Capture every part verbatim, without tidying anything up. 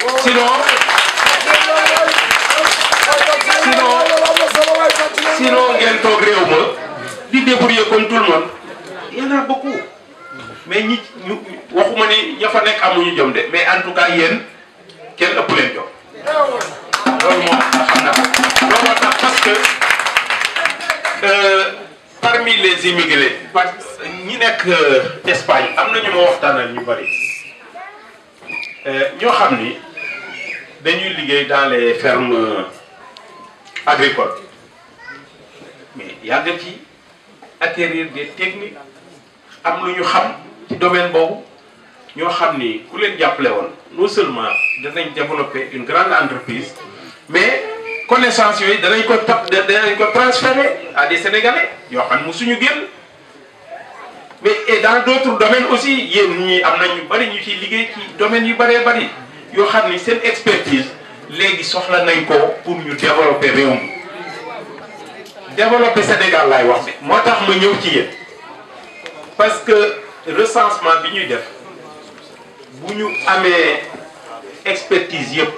sinon sinon sinon ngeen toog réew ma di débrouiller comme tout le monde y en a beaucoup mais ñi ñu waxuma ni ña fa nekk amuñu jom de mais en tout cas yéen kenn ëpp leen jom loolu moom xam na loolu tax parce que euh, parmi les immigrés parce que ñi nekk Espagne am na ñu ma waxtaanal ñu bari ñoo xam ni dañuy liggéey dans les fermes agricoles mais yàgg ci acquérir des techniques am lu ñu xam ci domaine boobu ñoo xam ni ku leen jàppale woon non seulement danañ développer une grande entreprise mais connaissance yooyu danañ ko ta danañ ko transférer à des Sénégalais yoo xam ne suñu génn mais et dans d'autres domaines aussi yéen ñii am na ñu bari ñu ciy liggéey ci domaines yu bëree bari yoo xam ni seen expertise léegi soxla nañ ko pour ñu développer réew mi développer Sénégal laay wax bi moo tax ma ñëw ci yéen parce que recensement bi ñuy def bu ñu amee expertise yëpp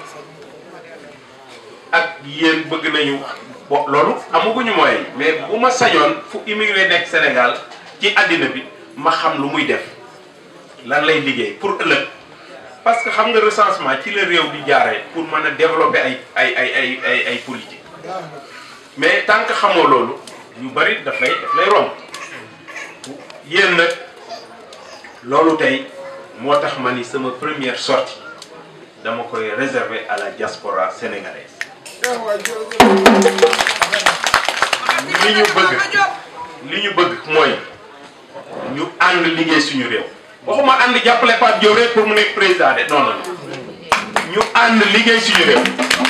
ak yéen bëgg nañu bo loolu amaguñu moyen mais bu ma sañoon fu immigré nekk Sénégal ci àddina bi ma xam lu muy def lan lay liggéey pour ëllëg parce que xam nga recensement ci la réew di jaaree pour mën a développer ay ay ay ay ay ay politique mais tant que xamoo loolu yu bari daf lay daf lay romb yéen nag loolu tey moo tax ma ni sama première sortie dama koy réserver à la diaspora sénégalaise li ñu bëgg li ñu bëgg mooy ñu ànd liggéey suñu réew waxuma ànd jàppale Pape Diop rek pour mu nekk président de non non ñu ànd liggéey suñu réew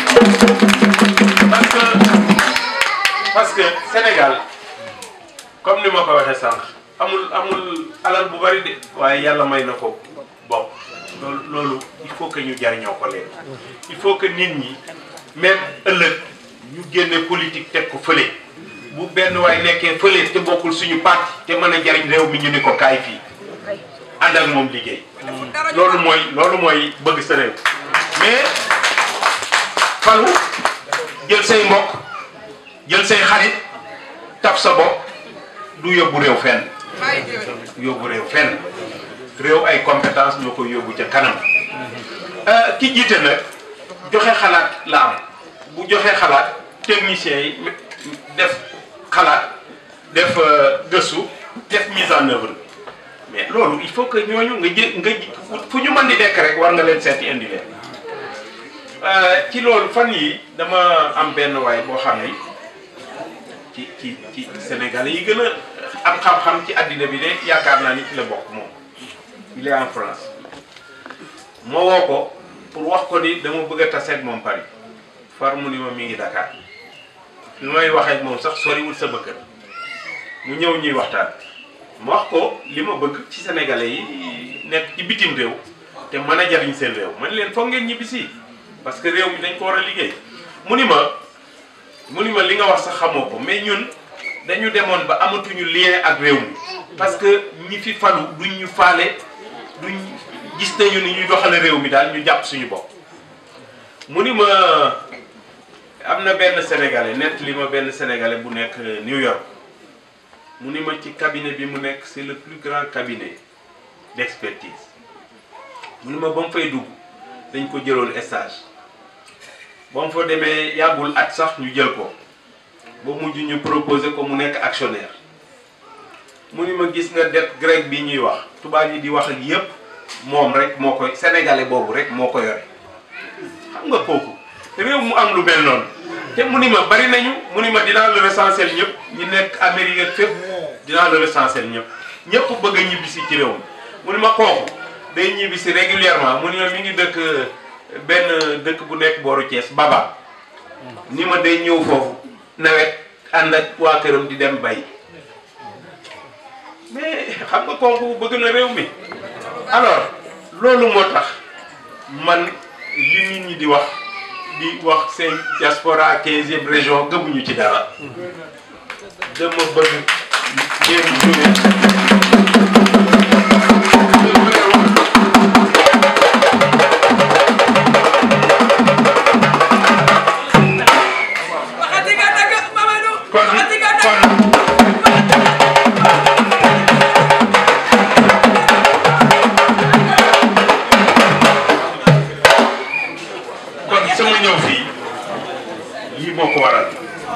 parce que parce que Sénégal comme ni ma ko waxee sànq amul amul alal bu bari de waaye yàlla may na ko bon loolu loolu il faut que ñu jariñoo ko leen il faut que nit ñi même ëllëg ñu génne politique teg ko fële bu benn waay nekkee fële te bokkul suñu parti te mën a jariñ réew mi ñu ni ko kaay fii ànd ak moom liggéey loolu mooy loolu mooy bëgg sa réew mais falu jël say mbokk jël say xarit taf sa bopp du yóbbu réew fenn du yóbbu réew fenn réew ay compétence ñoo koy yóbbu ca kanam ki jiite nag joxe xalaat la am bu joxe xalaat techniciens yi def xalaat def gëstu def mise en œuvre mais loolu il faut que ñooñu nga jë nga fu ñu mën di nekk rek war nga leen seeti indi leen ci loolu fan yi dama am benn waay boo xam ni ci ci ci Sénégal yi gën a am xam-xam ci àddina bi de yaakaar naa ni ci la bokk moom il est en France ma woo ko pour wax ko ni dama bëgg a taseeg moom Paris far mu ni ma mi ngi Dakar li may waxee moom sax soriwul sa bëkkër mu ñëw ñuy waxtaan ma wax ko li ma bëgg ci sénégalais yi nekk ci bitim réew te mën a jariñ seen réew man leen foog ngeen ñibbisi parce que réew mi dañ ko war a liggéey mu ni ma mu ni ma li nga wax sax xamoo ko mais ñun dañu demoon ba amatuñu lien ak réew mi parce que ñi fi falu duñ ñu faale duñ gis nañu ni ñuy doxale réew mi daal ñu jàpp suñu bopp mu ni ma am na benn sénégalais nett li ma benn sénégalais bu nekk New York mu ni ma ci cabinet bi mu nekk c'est le plus grand cabinet d'expertise mu ni ma ba mu fay dugg dañ ko jëloon stage ba mu fa demee yàggul at sax ñu jël ko ba mujj ñu proposé ko mu nekk actionnaire mu ni ma gis nga dette grecque bi ñuy wax tubaab yi di wax ak yépp moom rek moo koy sénégalais boobu rek moo ko yore xam nga kooku réew mu am lu mel noonu te mu ni ma bari nañu mu ni ma dinaa le recenser ñëpp ñi nekk Amérique ak fépp dinaa le recenser ñëpp ñëpp bëgg a ñibbisi ci réew mi mu ni ma kooku day ñibbisi régulièrement mu ni ma mi ngi dëkk benn dëkk bu nekk booru Thiès Baba ni ma day ñëw foofu nawet ànd ak waa këram di dem bay mais xam nga kooku bëgg na réew mi alors loolu moo tax man li nit ñi di wax di wax seen diaspora quinzième région gëmuñu ci dara dama bëgg ngeen jóge sama ñëw fii lii moo ko waral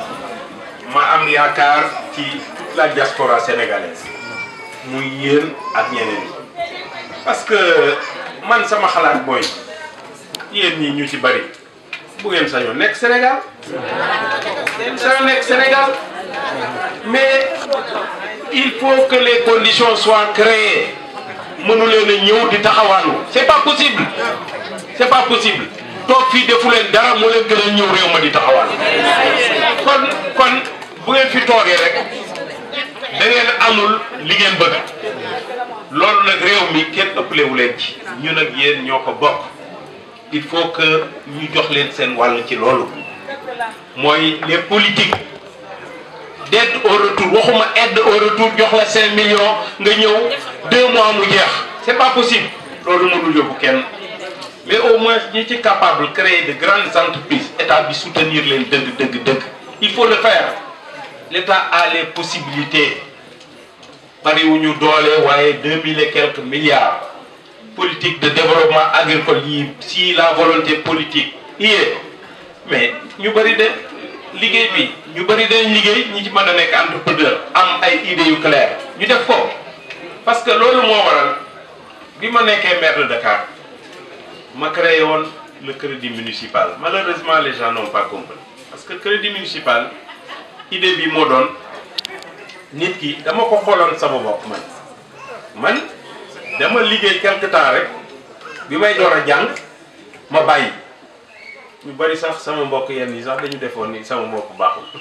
ma am yaakaar ci toute la diaspora sénégalaise muy yéen ak ñeneen yi parce que man sama xalaat booy yéen ñi ñu ci bari bu ngeen sañoon nekk Sénégal ngeen sañoon nekk Sénégal mais il faut que les conditions soient créées mënu leen a ñëw di taxawaalu c'est pas possible c'est pas possible toog fii defu leen dara moo leen gën a ñëw réew ma di taxawaalu kon kon bu ngeen fi toogee rek da ngeen amul li ngeen bëgg loolu nag réew mi kenn ëppalewu leen ci ñun ak yéen ñoo ko bokk il faut que ñu jox leen seen wàll ci loolu mooy les politiques d'aide au retour waxuma aide au retour jox la cinq millions nga ñëw deux mois mu jeex c'est pas possible loolu mënul yóbbu kenn mais au moins ñi ci capable créer de grandes entreprises état bi soutenir leen dëgg dëgg dëgg il faut le faire l'état a les possibilités bariwuñu doole waaye deux mille et quelques milliards politique de développement agricole yi si la volonté politique y est mais ñu bari de liggéey bi ñu bari dañ liggéey ñi ci mën a nekk entrepreneur am ay idées yu claires ñu def ko parce que loolu moo waral bi ma nekkee maire de Dakar ma créé woon le crédit municipal malheureusement les gens n'ont pas compris parce que crédit municipal idée bi moo doon nit ki dama ko xooloon sama bopp man man dama liggéey quelque temps rek bi may door a jàng ma bàyyi ñu bari sax sama mbokk yenn yi sax dañu defoon ni sama mbokk baaxul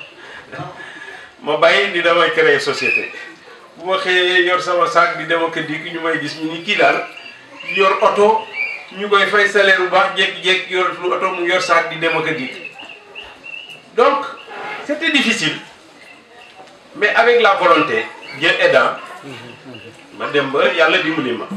ma bàyyi di damay créer société bu ma xëyee yor sama sac di dem ak dikk ñu may gis ñu ni kii daal yor oto ñu koy fay salaire bu baax jékki-jékki yor lu oto mu yor sac di dem ak dikk donc c'était difficile mais avec la volonté Dieu aidant ma dem ba yàlla dimbali ma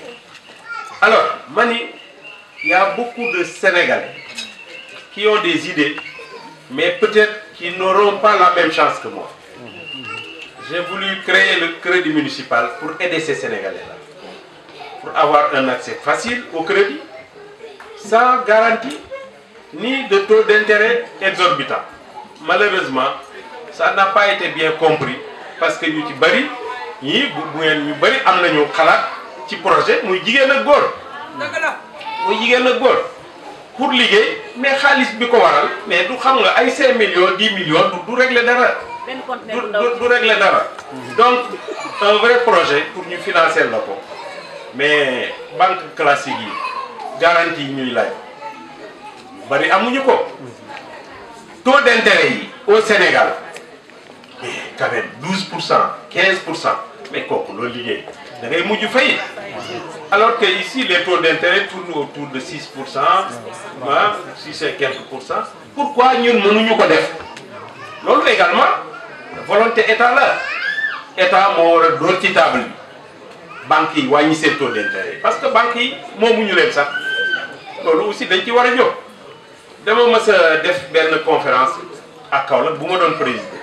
alors mani il y a beaucoup de Sénégalais qui ont des idées mais peut-être qui n'auront pas la même chance que moi. J'ai voulu créer le crédit municipal pour aider ces Sénégalais-là pour avoir un accès facile au crédit sans garantie ni de taux d'intérêt exorbitant. Malheureusement ça n'a pas été bien compris parce que ñu ci bari ñii bu bu ngeen ñu bari am nañu xalaat ci projet muy jigéen ak góor muy jigéen ak góor pour liggéey mais xaalis bi ko waral mais du xam nga ay cinq millions dix millions du du régler dara du du régler dara donc un vrai projet pour ñu financer la ko mais banque classique yi garantie yi ñuy laaj bari amuñu ko taux d'intérêt yi au Sénégal mais quand même douze pour cent quinze pour cent mais kooku loolu liggéey da ngay mujj fay alors que ici les taux d'intérêt tournent autour de six pour cent ah six et quelques pour cent pourquoi ñun mënuñu ko def loolu également volonté état la état moo war a door ci table bi banques yi wàññi seen taux d'intérêt parce que banques yi moomuñu leen sax loolu aussi dañ ci war a jóg dama mës a def benn conférence ak Kaolack bu ma doon présider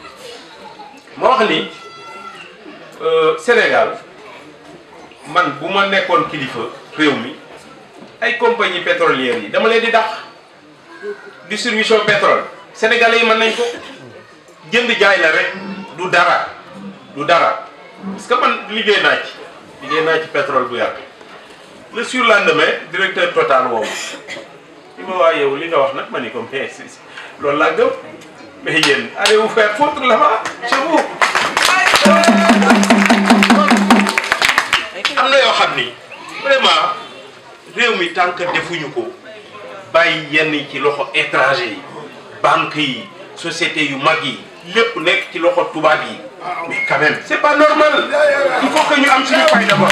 ma wax ni Sénégal man bu ma nekkoon kilifa réew mi ay compagnie pétrolières yi dama leen di dàq distribution pétrole sénégalais yi mën nañ ko jënd jaay la rek du dara du dara parce que man liggéey naa ci liggéey naa ci pétrole bu yàgg le surlendemain directeur Total woowu li ma waa yow li nga wax nag ma ni ko mais loolu laa gëm mais yéen allez vous faire foutre là-bas chez vous am na yoo xam ni vraiment réew mi tant que defuñu ko bàyyi yenn ci loxo étranger yi banques yi sociétés yu mag yi lépp nekk ci loxo tubaab yi mais quand même c'est pas normal il faut que ñu am suñu fay d'abord.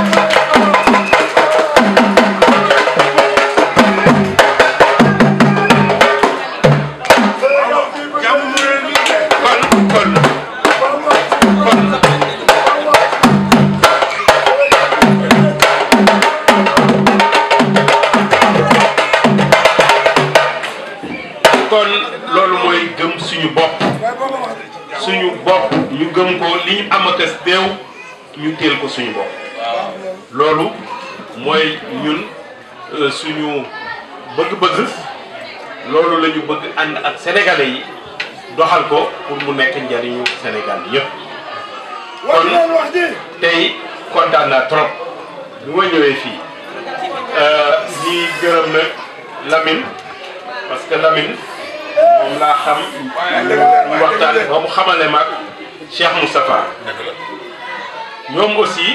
kon loolu mooy gëm suñu bopp suñu bopp ñu gëm ko li ñu am ak déew ñu teel ko suñu bopp loolu mooy ñun suñu bëgg-bëgg loolu la ñu bëgg ànd ak sénégalais yi doxal ko pour mu nekk njariñu Sénégal yëpp. kon tey kontaan naa trop bu ma ñëwee fii di gërëm nag Lamine parce que Lamine moom laa xam mu waxtaan ba mu xamale mag Cheikh Moustapha ñoom aussi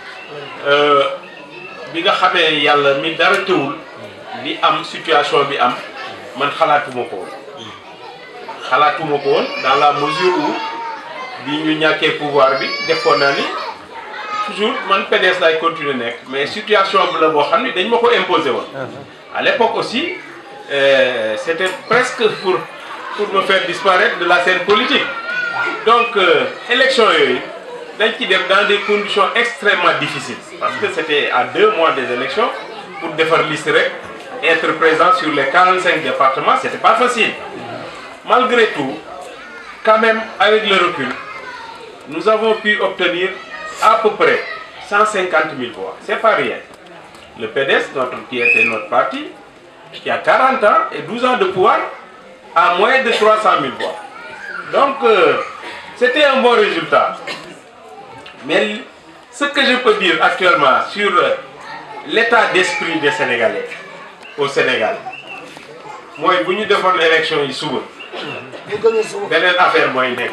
bi nga xamee yàlla mi dara tëwul li am situation bi am man xalaatuma ko woon xalaatuma ko woon dans la mesure où bi ñu ñàkkee pouvoir bi defoon naa ni toujours man P D S laay continuer nekk mais situation bi la boo xam ne dañ ma ko imposer woon à l'époque aussi euh, c'était presque pour pour me faire disparaître de la scène politique donc euh, élection yooyu dañ ci def dans des conditions extrêmement difficiles parce que c'était à deux mois des élections pour defar liste rek être présent sur les quarante-cinq départements c'était pas facile malgré tout quand même avec le recul nous avons pu obtenir à peu près cent cinquante mille voix c'est pas rien le P D S notre qui était notre parti qui a quarante ans et douze ans de pouvoir à moins de trois cent mille voix donc euh, c'était un bon résultat mais ce que je peux dire actuellement sur euh, l'état d'esprit des Sénégalais au Sénégal mooy bu ñu defoon élection yi suba beneen affaire mooy nekk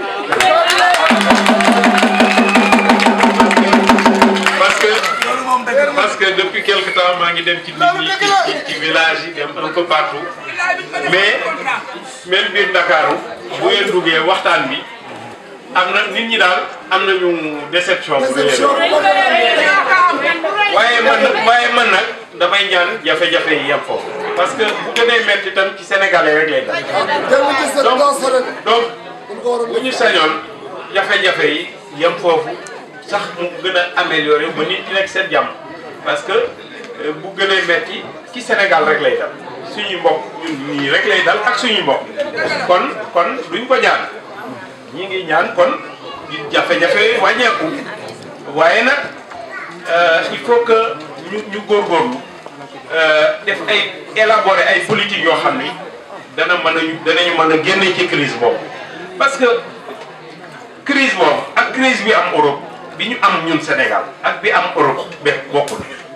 parce que parce que depuis quelque temps maa ngi dem ci nit ñi ci ci village yi dem un peu partout mais même biir Ndakaaru bu ngeen duggee waxtaan bi am na nit ñi daal am nañu déception bu rëy waaye man waaye man nag damay ñaan jafe-jafe yi yem foofu parce que bu gënee metti tam ci sénégalais rek lay def donc donc bu ñu sañoon jafe-jafe yi yem foofu sax mu gën a amélioré ba nit ñi nekk seen jàmm parce que bu gënee metti ci Sénégal rek lay dal suñuy mbokk ñun ñii rek lay dal ak suñuy mbokk kon kon duñ ko ñaan ñi ngi ñaan kon jafe-jafe wàññeeku waaye nag il faut que ñu ñu góorgóorlu def ay élaborer ay politique yoo xam ni dana mën a danañu mën a génne ci crise boobu parce que crise boobu ak crise bi am Europe bi ñu am ñun Sénégal ak bi am Europe be bokkul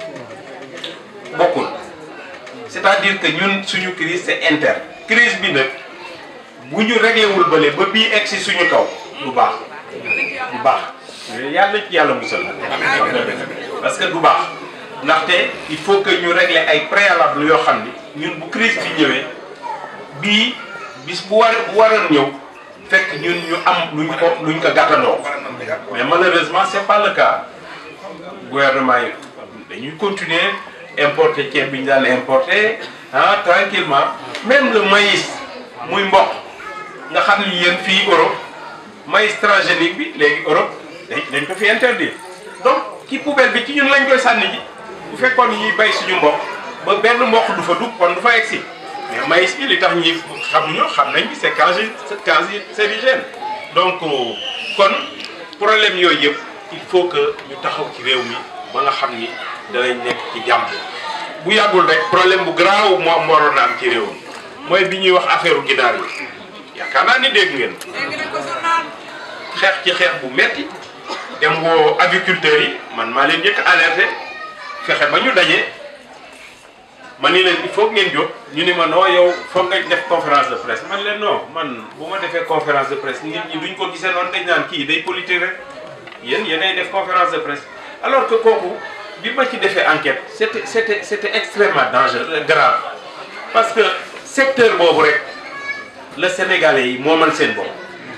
bokkul c'est-à-dire que ñun suñu crise c'est interne crise bi nag bu ñu réglé wul bële ba bii egg si suñu kaw du baax du baax yàlla ci yàlla musal parce que du baax ndaxte il faut que ñu régler ay préalable yoo xam ni ñun bu crise bi ñëwee bii bis bu war bu waroon ñëw fekk ñun ñu am luñ ko luñ ko gàttandoo mais malheureusement c'est pas le cas gouvernement yi dañuy continuer importer ceeb bi ñu daan importer ah tranquillement même le maïs muy mboq nga xam ni yéen fii Europe maïs transgénique bi léegi Europe dañ ko fi interdire donc ci poubelle bi ci ñun lañ koy sànni ji bu fekkoon ñuy bay suñu mboq ba benn mboq du fa dugg kon du fa egsi mais maïs bi li tax ñi xamuñu xam nañ bi c'est quasi cancérigène donc kon problème yooyu yëpp il faut que ñu taxaw ci réew mi ba nga xam ni danañ nekk ci jàmm bu yàggul rek problème bu garaaw moo am waroon na am ci réew mi mooy bi ñuy wax affaire u ginaar yi yaakaar naa ni dégg ngeen xeex ci xeex bu metti dem woo agriculteurs yi man maa leen njëkk alerté fexe ba ñu daje ma ni leen il faut ngeen jóg ñu ni ma non yow foog nga def conférence de presse man leen non man bu ma defee conférence de presse nit ñi duñ ko gisee noonu dañ naan kii day politique rek yéen yéenay def conférence de presse alors que kooku bi ma ci defee enquête c'était c'était c'était extrêmement dangereux grave parce que secteur boobu rek la Sénégalais yi moomal seen bopp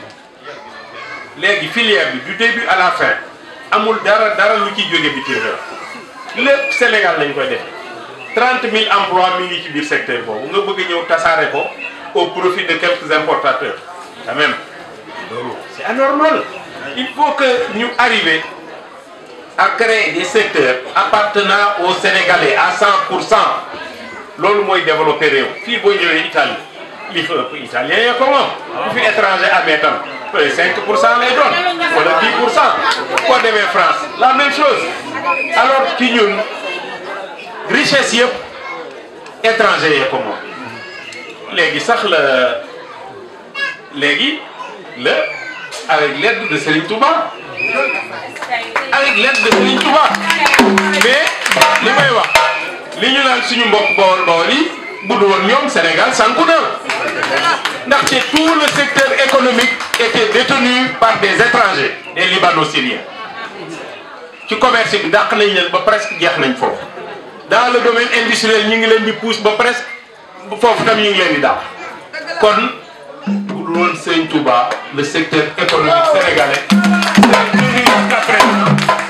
léegi filière bi du début à la fin amul dara dara lu ciy jóge bitim réew lépp Sénégal lañ koy defee trente mille emplois mi ngi ci biir secteur boobu nga bëgg ñëw tasaare ko au profit de quelques importateurs quand même loolu c'est anormal il faut que ñu arriver à créer des secteurs appartenant aux Sénégalais à cent pour cent loolu mooy développer réew fii boo ñëwee Italie li fa ëpp italien ya ko moom bu fi étranger amee tam cinq pour cent lay doon wala dix pour cent boo demee France la même chose alors ci ñun richesse yëpp étranger ya ko moom léegi sax la léegi la avec l'aide de Serigne Touba avec l'aide de Serigne Touba mais li may wax li ñu naan suñu mbokk Bawol Bawol yi bu dul woon ñoom Sénégal sànku na ndaxte tout le secteur économique était détenu par des étrangers des Libano-Syriens ci commerce bi dàq nañ leen ba presque jeex nañ foofu dans le domaine industriel ñu ngi leen di pousse ba presque foofu tam ñu ngi leen di dàq kon bu dul woon Serigne Touba le secteur économique sénégalais jusqu'à présent